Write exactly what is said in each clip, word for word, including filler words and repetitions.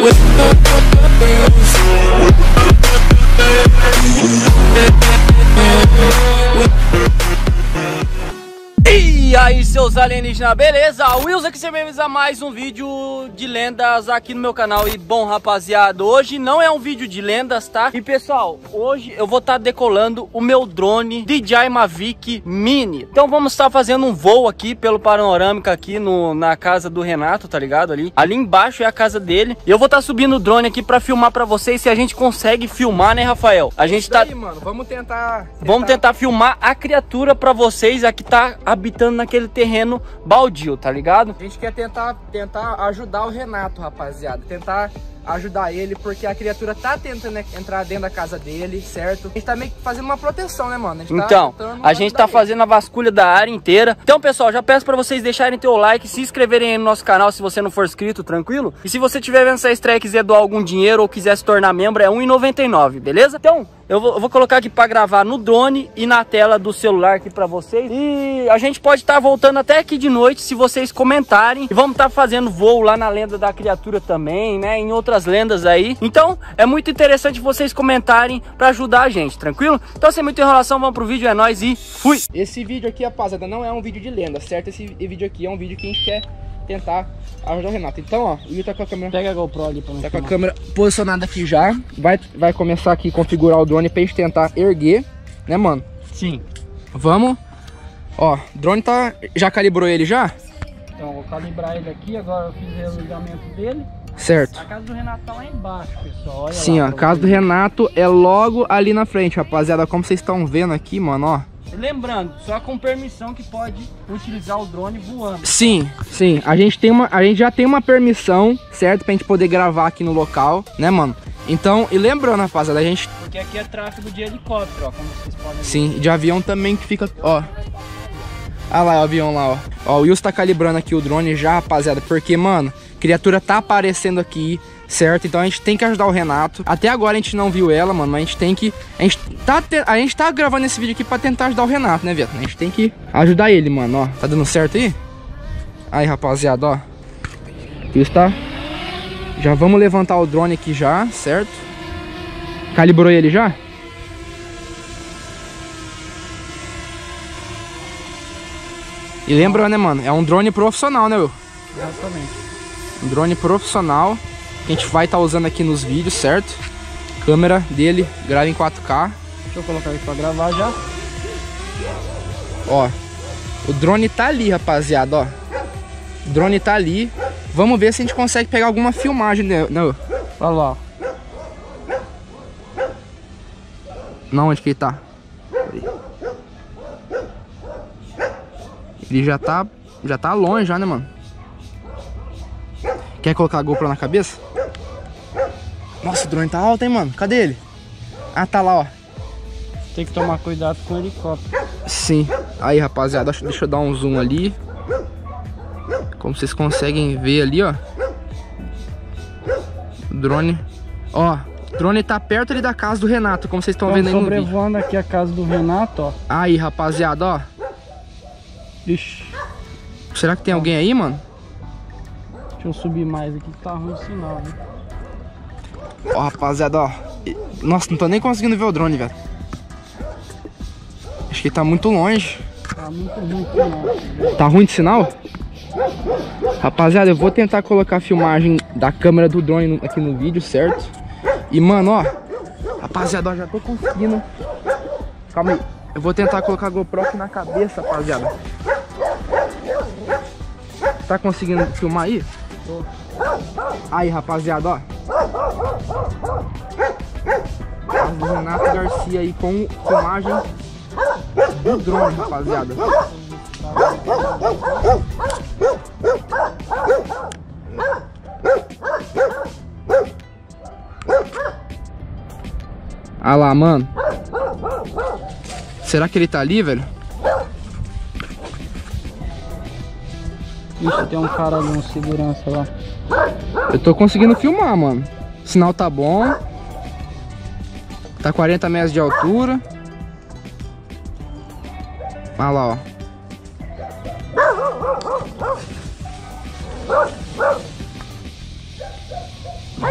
E aí, seus alienígenas, beleza? Wilson aqui, você bem-vindos a mais um vídeo de lendas aqui no meu canal. E bom, rapaziada, hoje não é um vídeo de lendas, tá? E pessoal, hoje eu vou estar tá decolando o meu drone D J I Mavic Mini. Então vamos estar tá fazendo um voo aqui pelo panorâmica aqui no, na casa do Renato, tá ligado? Ali, ali embaixo é a casa dele. E eu vou estar tá subindo o drone aqui pra filmar pra vocês, se a gente consegue filmar, né, Rafael? A gente tá... aí, mano, vamos tentar, tentar... Vamos tentar filmar a criatura pra vocês aqui tá habitando naquele terreno baldio, tá ligado? A gente quer tentar, tentar ajudar o Renato, rapaziada. Tentar ajudar ele, porque a criatura tá tentando entrar dentro da casa dele, certo? A gente tá meio que fazendo uma proteção, né, mano? A gente então, tá a gente tá fazendo a vasculha da área inteira. Então, pessoal, já peço pra vocês deixarem teu like, se inscreverem aí no nosso canal se você não for inscrito, tranquilo? E se você estiver vendo essa estreia e quiser doar algum dinheiro ou quiser se tornar membro, é um real e noventa e nove centavos, beleza? Então, eu vou, eu vou colocar aqui pra gravar no drone e na tela do celular aqui pra vocês. E a gente pode estar tá voltando até aqui de noite se vocês comentarem. E vamos estar tá fazendo voo lá na lenda da criatura também, né? Em outras lendas aí. Então, é muito interessante vocês comentarem pra ajudar a gente, tranquilo? Então, sem muita enrolação, vamos pro vídeo, é nóis e fui! Esse vídeo aqui, rapaziada, não é um vídeo de lenda, certo? Esse vídeo aqui é um vídeo que a gente quer tentar ajudar o Renato. Então, ó, o Will tá com a câmera... Pega a GoPro ali pra nós. Tá com a câmera posicionada aqui já. Vai, vai começar aqui a configurar o drone pra gente tentar erguer, né, mano? Sim. Vamos. Ó, o drone tá... Já calibrou ele já? Então, vou calibrar ele aqui, agora eu fiz o ligamento dele. Certo. A casa do Renato tá lá embaixo, pessoal. Olha Sim, lá, ó, a casa do Renato é logo ali na frente, rapaziada. Como vocês estão vendo aqui, mano, ó. Lembrando, só com permissão que pode utilizar o drone voando. Sim, sim. A gente, tem uma, a gente já tem uma permissão, certo? Pra gente poder gravar aqui no local, né, mano? Então, e lembrando, rapaziada, a gente... Porque aqui é tráfego de helicóptero, ó, como vocês podem ver. Sim, de avião também que fica, ó. Ah lá, o avião lá, ó. Ó, o Wilson tá calibrando aqui o drone já, rapaziada, porque, mano, a criatura tá aparecendo aqui, certo? Então a gente tem que ajudar o Renato. Até agora a gente não viu ela, mano, mas a gente tem que... A gente tá, te... a gente tá gravando esse vídeo aqui pra tentar ajudar o Renato, né, Vitor? A gente tem que ajudar ele, mano, ó. Tá dando certo aí? Aí, rapaziada, ó. Isso tá... Já vamos levantar o drone aqui já, certo? Calibrou ele já? E lembrando, né, mano? É um drone profissional, né, Will? Exatamente. Um drone profissional que a gente vai estar tá usando aqui nos vídeos, certo? Câmera dele grava em quatro K. Deixa eu colocar aqui pra gravar já. Ó, o drone tá ali, rapaziada, ó. O drone tá ali. Vamos ver se a gente consegue pegar alguma filmagem, né? Não. Olha lá. Não, onde que ele tá? Ele já tá, já tá longe já, né, mano? Quer colocar a GoPro na cabeça? Nossa, o drone tá alto, hein, mano? Cadê ele? Ah, tá lá, ó. Tem que tomar cuidado com o helicóptero. Sim. Aí, rapaziada, deixa eu dar um zoom ali. Como vocês conseguem ver ali, ó. O drone. Ó, o drone tá perto ali da casa do Renato, como vocês estão vendo aí no vídeo. Sobrevoando aqui a casa do Renato, ó. Aí, rapaziada, ó. Ixi. Será que tem alguém aí, mano? Deixa eu subir mais aqui que tá ruim o sinal, né? Ó, rapaziada, ó. Nossa, não tô nem conseguindo ver o drone, velho. Acho que ele tá muito longe. Tá muito ruim o sinal. Tá ruim de sinal? Rapaziada, eu vou tentar colocar a filmagem da câmera do drone aqui no vídeo, certo? E, mano, ó. Rapaziada, ó, já tô conseguindo. Calma aí. Eu vou tentar colocar a GoPro aqui na cabeça, rapaziada. Tá conseguindo filmar aí? Tô. Aí, rapaziada, ó. O Renato Garcia aí com filmagem do drone, rapaziada. Ah lá, mano. Será que ele tá ali, velho? Ixi, tem um cara ali, um segurança lá. Eu tô conseguindo filmar, mano. O sinal tá bom. Tá quarenta metros de altura. Olha lá, ó.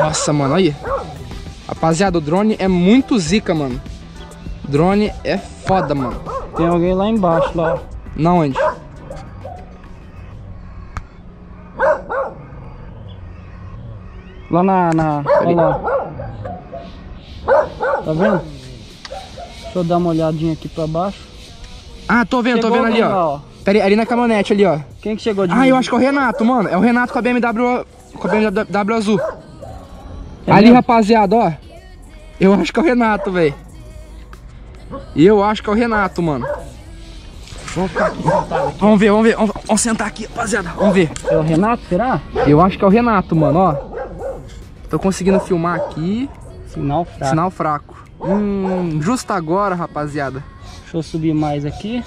Nossa, mano, aí. Rapaziada, o drone é muito zica, mano. Drone é foda, mano. Tem alguém lá embaixo, lá. Na onde? Lá na... na olha lá. Tá vendo? Deixa eu dar uma olhadinha aqui pra baixo. Ah, tô vendo, Chegou tô vendo ali, ó. lá, ó. Pera aí, ali na caminhonete ali, ó. Quem que chegou de Ah, mim? eu acho que é o Renato, mano. É o Renato com a B M W, com a B M W azul. É ali, mesmo? rapaziada, ó. Eu acho que é o Renato, velho. Eu acho que é o Renato, mano. Vamos ficar aqui sentado aqui. Vamos ver, vamos ver. Vamos, vamos sentar aqui, rapaziada. Vamos ver. É o Renato, será? Eu acho que é o Renato, mano, ó. Tô conseguindo filmar aqui. Sinal fraco. Sinal fraco. Hum, justo agora, rapaziada. Deixa eu subir mais aqui.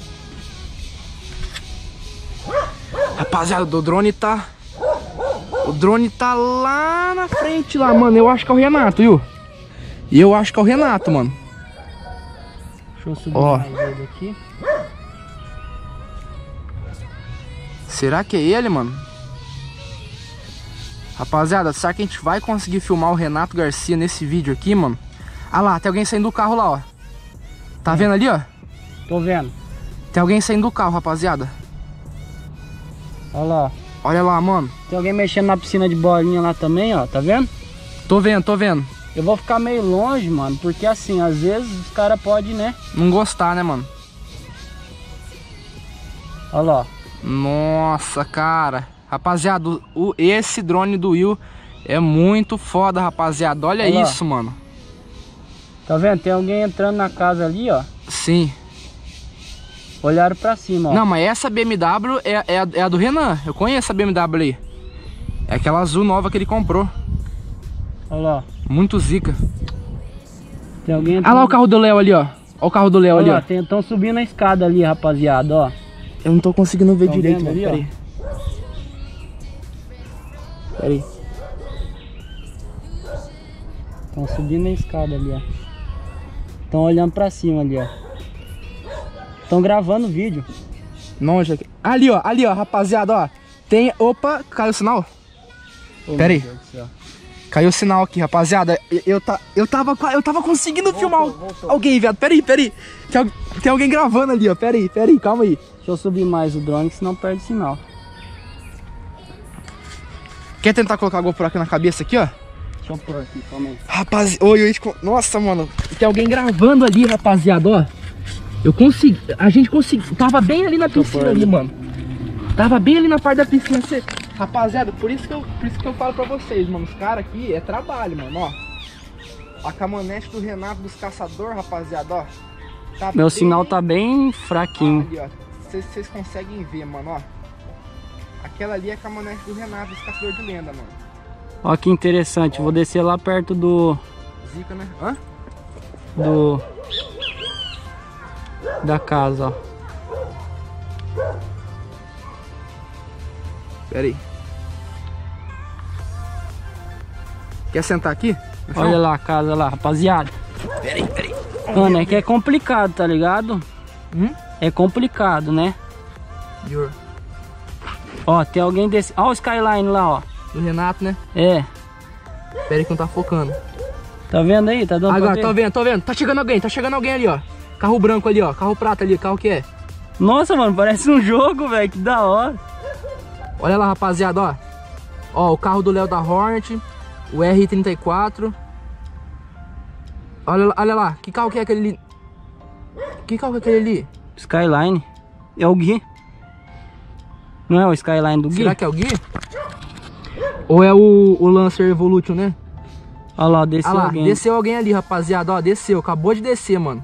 Rapaziada, o drone tá... O drone tá lá na frente, lá, mano. Eu acho que é o Renato, viu? E eu acho que é o Renato, mano. Deixa eu subir Ó. mais ele aqui. Será que é ele, mano? Rapaziada, será que a gente vai conseguir filmar o Renato Garcia nesse vídeo aqui, mano? Ah lá, tem alguém saindo do carro lá, ó. Tá vendo ali, ó? Tô vendo. Tem alguém saindo do carro, rapaziada. Olha lá. Olha lá, mano. Tem alguém mexendo na piscina de bolinha lá também, ó. Tá vendo? Tô vendo, tô vendo. Eu vou ficar meio longe, mano. Porque assim, às vezes os caras podem, né? Não gostar, né, mano? Olha lá. Nossa, cara. Rapaziada, o, esse drone do Will é muito foda, rapaziada. Olha, Olha lá. isso, mano. Tá vendo? Tem alguém entrando na casa ali, ó. Sim. Olharam pra cima, ó. Não, mas essa B M W é, é, a, é a do Renan. Eu conheço a B M W ali. É aquela azul nova que ele comprou. Olha lá. Muito zica. Tem alguém entrando. Olha lá o carro do Léo ali, ó. Olha o carro do Léo ali, Olha lá, ó. estão subindo a escada ali, rapaziada, ó. Eu não tô conseguindo ver Tão direito, vendo mano. ali, ó? Peraí. Peraí. Estão subindo a escada ali, ó. Estão olhando pra cima ali, ó. Estão gravando o vídeo. Não, já... Ali, ó. Ali, ó, rapaziada, ó. Tem... Opa, caiu o sinal? Oh, Pera aí. meu Deus do céu. Caiu o sinal aqui, rapaziada. Eu, eu, tá, eu, tava, eu tava conseguindo Voltou, filmar voltou. alguém, viado. Pera aí, pera aí. Tem, al- tem alguém gravando ali, ó. Pera aí, pera aí, calma aí. Deixa eu subir mais o drone, que senão perde sinal. Quer tentar colocar a GoPro aqui na cabeça aqui, ó? Deixa eu pôr aqui, calma aí. Rapaz, oi, oi. Nossa, mano. Tem alguém gravando ali, rapaziada, ó. Eu consegui. A gente conseguiu. Tava bem ali na piscina ali, mano. Tava bem ali na parte da piscina. Cê... Rapaziada, por isso, que eu, por isso que eu falo pra vocês, mano. Os caras aqui é trabalho, mano, ó. A caminhonete do Renato dos Caçadores, rapaziada, ó. Tá Meu bem... sinal tá bem fraquinho. Ali, ó. Vocês conseguem ver, mano, ó. Aquela ali é a caminhonete do Renato dos Caçadores de Lenda, mano. Ó que interessante, vou descer lá perto do... Zica, né? Hã? Do... Da casa, ó. Pera aí. Quer sentar aqui? Olha lá a casa lá, rapaziada. Pera aí, pera aí. Mano, é que é complicado, tá ligado? Hum? É complicado, né? Your. Ó, tem alguém desse... Ó o Skyline lá, ó. Do Renato, né? É. Pera aí que não tá focando. Tá vendo aí? Tá dando pra Agora, ver? tô vendo, tô vendo. Tá chegando alguém, tá chegando alguém ali, ó. Carro branco ali, ó. Carro prata ali, carro que é? Nossa, mano, parece um jogo, velho. Que da hora. Olha lá, rapaziada, ó. Ó, o carro do Léo da Hornet. O R trinta e quatro. Olha, lá- olha lá. Que carro que é aquele ali? Que carro que é aquele ali? Skyline. É o Gui. Não é o Skyline do Gui? Será que é o Gui? Ou é o, o Lancer Evolution, né? Olha lá, desceu Olha lá, alguém. desceu alguém ali, rapaziada, ó. Desceu, acabou de descer, mano.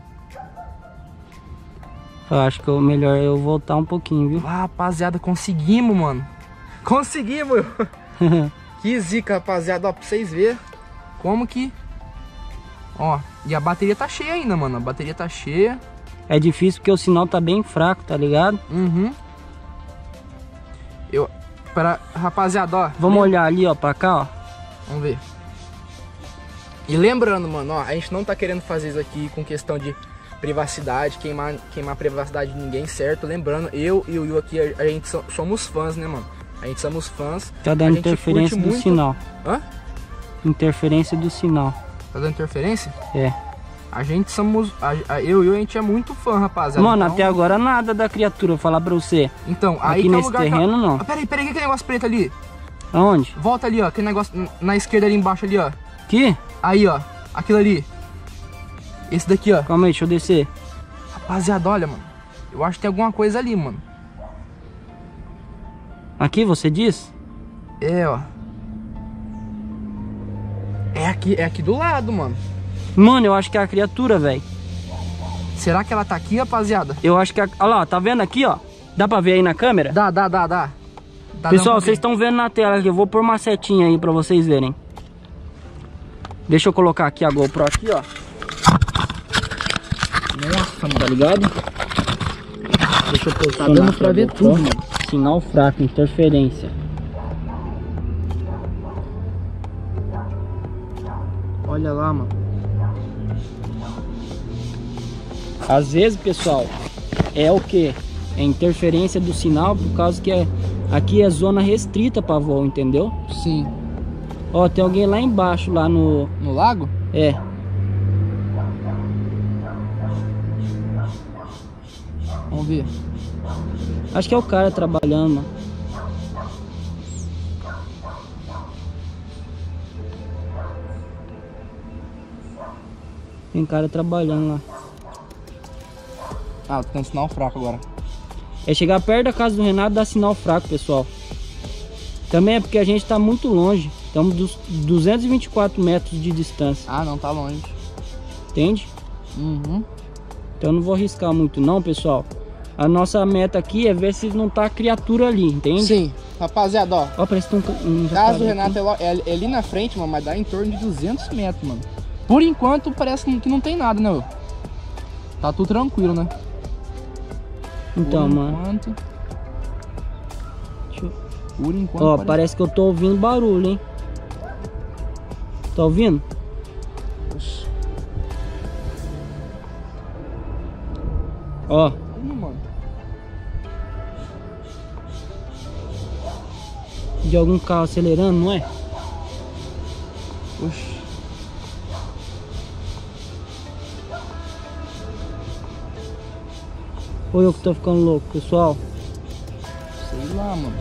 Eu acho que é melhor eu voltar um pouquinho, viu? Ah, rapaziada, conseguimos, mano. Conseguimos! Que zica, rapaziada, ó, pra vocês verem como que... Ó, e a bateria tá cheia ainda, mano. A bateria tá cheia. É difícil porque o sinal tá bem fraco, tá ligado? Uhum. Eu... Para... Rapaziada, ó. Vamos olhar ali, ó, pra cá, ó. Vamos ver. E lembrando, mano, ó, a gente não tá querendo fazer isso aqui com questão de privacidade, queimar, queimar a privacidade de ninguém, certo? Lembrando, eu e o Will aqui, a, a gente so, somos fãs, né, mano? A gente somos fãs. Tá a dando gente interferência curte do muito... sinal. Hã? Interferência do sinal. Tá dando interferência? É. A gente somos... A, a, eu e eu, a gente é muito fã, rapaziada. Mano, então... até agora nada da criatura, vou falar pra você. Então, aí aqui que é o nesse lugar terreno, que... não. Ah, peraí, peraí, que é negócio preto ali? Aonde? Volta ali, ó, aquele negócio na esquerda ali embaixo ali, ó. Aqui? Aí, ó, aquilo ali. Esse daqui, ó. Calma aí, deixa eu descer. Rapaziada, olha, mano. Eu acho que tem alguma coisa ali, mano. Aqui, você diz? É, ó. É aqui, é aqui do lado, mano. Mano, eu acho que é a criatura, velho. Será que ela tá aqui, rapaziada? Eu acho que... A... Olha lá, tá vendo aqui, ó? Dá pra ver aí na câmera? Dá, dá, dá, dá. dá Pessoal, vocês estão vendo na tela aqui. Eu vou pôr uma setinha aí pra vocês verem. Deixa eu colocar aqui a GoPro aqui, ó. Nossa, mano. Tá ligado? Deixa eu pôr. Tá dando pra ver tudo, mano. Sinal fraco, interferência. Olha lá, mano. Às vezes, pessoal, é o que? É interferência do sinal, por causa que é, aqui é zona restrita para voo, entendeu? Sim. Ó, tem alguém lá embaixo, lá no... No lago? É. Vamos ver. Acho que é o cara trabalhando, mano. Tem cara trabalhando lá. Ah, tem um sinal fraco agora. É chegar perto da casa do Renato, dá sinal fraco, pessoal. Também é porque a gente tá muito longe. Estamos dos duzentos e vinte e quatro metros de distância. Ah, não, tá longe. Entende? Uhum. Então eu não vou arriscar muito não, pessoal. A nossa meta aqui é ver se não tá a criatura ali, entende? Sim. Rapaziada, ó. Ó, parece que tem um... um Casa do Renato é, é, é ali na frente, mano, mas dá em torno de duzentos metros, mano. Por enquanto parece que não tem nada, né, meu? Tá tudo tranquilo, né? Então, Por mano. Enquanto... Deixa eu... Por enquanto. Ó, parece... parece que eu tô ouvindo barulho, hein? Tá ouvindo? Oxi. Ó. Ih, mano. De algum carro acelerando, não é? Oxi. Ou eu que tô ficando louco, pessoal? Sei lá, mano.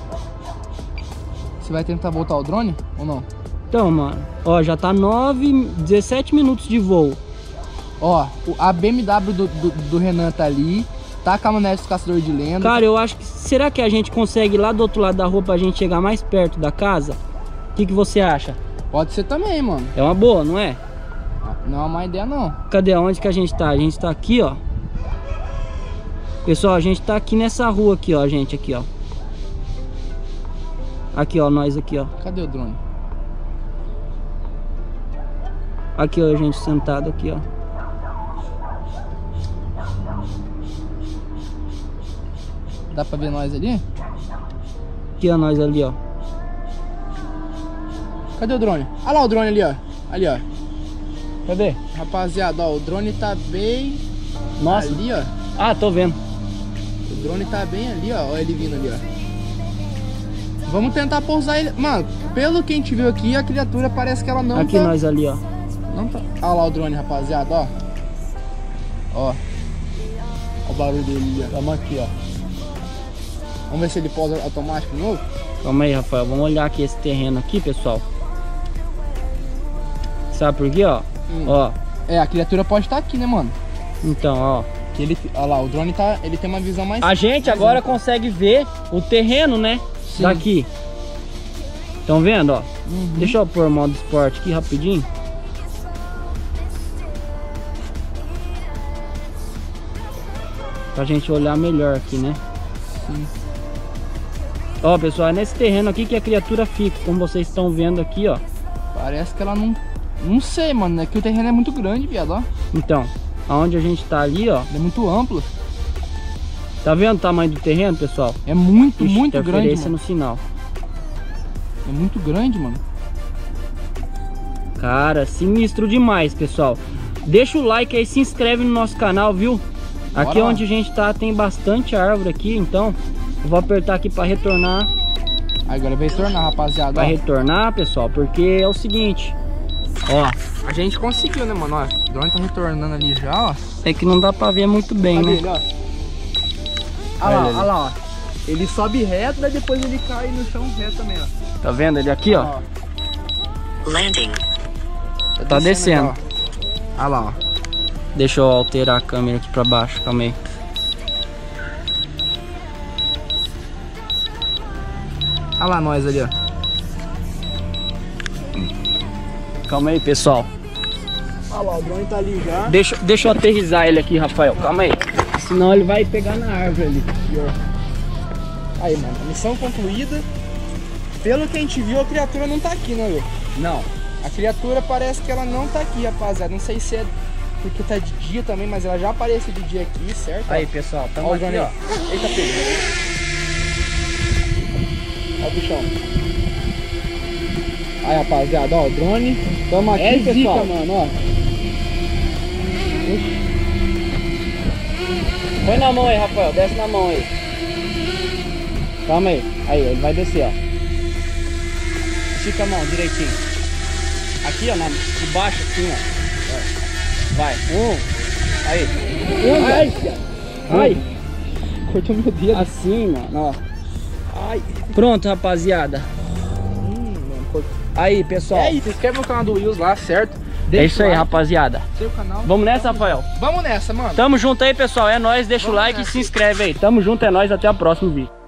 Você vai tentar voltar o drone ou não? Então, mano. Ó, já tá nove, dezessete minutos de voo. Ó, a B M W do, do, do Renan tá ali. Tá a caminhonete dos caçadores de lenda. Cara, eu acho que... Será que a gente consegue ir lá do outro lado da rua pra gente chegar mais perto da casa? O que, que você acha? Pode ser também, mano. É uma boa, não é? Não é uma má ideia, não. Cadê? Onde que a gente tá? A gente tá aqui, ó. Pessoal, a gente tá aqui nessa rua aqui, ó, gente, aqui, ó. Aqui, ó, nós aqui, ó. Cadê o drone? Aqui, ó, a gente sentado aqui, ó. Dá pra ver nós ali? Aqui, ó, nós ali, ó. Cadê o drone? Olha lá o drone ali, ó. Ali, ó. Cadê? Rapaziada, ó, o drone tá bem... Nossa. Ali, ó. Ah, tô vendo. O drone tá bem ali, ó. Olha ele vindo ali, ó. Vamos tentar pousar ele. Mano, pelo que a gente viu aqui, a criatura parece que ela não aqui tá... nós ali, ó. Não tá... Olha lá o drone, rapaziada, ó. Ó. Olha o barulho dele ali, ó. Vamos aqui, ó. Vamos ver se ele pousa automático de novo. Calma aí, Rafael. Vamos olhar aqui esse terreno aqui, pessoal. Sabe por quê, ó? Hum. Ó. É, a criatura pode estar aqui, né, mano? Então, ó. Que ele... Olha lá, o drone tá... Ele tem uma visão mais... A gente agora consegue ver o terreno, né? Sim. Daqui. Estão vendo, ó? Uhum. Deixa eu pôr o modo esporte aqui rapidinho. Pra gente olhar melhor aqui, né? Sim. Ó, pessoal, é nesse terreno aqui que a criatura fica, como vocês estão vendo aqui, ó. Parece que ela não... Não sei, mano, é que o terreno é muito grande, viado, ó. Então, aonde a gente tá ali, ó. Ele é muito amplo. Tá vendo o tamanho do terreno, pessoal? É muito, Ixi, muito grande, interferência mano. no sinal. É muito grande, mano. Cara, sinistro demais, pessoal. Deixa o like aí, se inscreve no nosso canal, viu? Aqui Bora. onde a gente tá tem bastante árvore aqui, então eu vou apertar aqui para retornar Agora vai retornar, rapaziada. Vai ó. retornar, pessoal, porque é o seguinte. Ó, A gente conseguiu, né, mano? Ó, o drone tá retornando ali já, ó. é que não dá pra ver muito bem, Olha né? ele, ó. Olha lá, olha lá, ó. Ele sobe reto, daí depois ele cai no chão reto também, ó. Tá vendo ele aqui, ó? Landing. Tá descendo. aqui, ó. Olha lá, ó. Deixa eu alterar a câmera aqui pra baixo, calma aí. Olha lá nós ali, ó. Calma aí, pessoal. Olha lá, o drone tá ali já. Deixa, deixa eu aterrissar ele aqui, Rafael. Calma aí. Senão ele vai pegar na árvore ali. Aí, mano, a missão concluída. Pelo que a gente viu, a criatura não tá aqui, né, Will? Não. A criatura parece que ela não tá aqui, rapaziada. Não sei se é porque tá de dia também, mas ela já apareceu de dia aqui, certo? Aí, pessoal, tamo Ó o aqui, drone, ó. ó. Eita, pegou. Ó o bichão. Aí, rapaziada, ó, o drone. Tamo aqui, É zica, pessoal. mano, ó. Põe na mão aí, Rafael. Desce na mão aí. Calma aí. Aí, ele vai descer, ó. Estica a mão direitinho. Aqui, ó, na, de baixo, assim, ó. Vai. Um. Aí. Um. Ai, ai. Cortou meu dedo. Assim, mano, ó. Ai. Pronto, rapaziada. Hum, mano, cortou. Aí, pessoal. É isso, se inscreve no canal do Wills lá, certo? É isso aí, o like, rapaziada. seu canal. Vamos nessa, Rafael? Vamos nessa, mano. Tamo junto aí, pessoal. É nóis. Deixa Vamos o like nessa. e se inscreve aí. Tamo junto, é nóis. Até o próximo vídeo.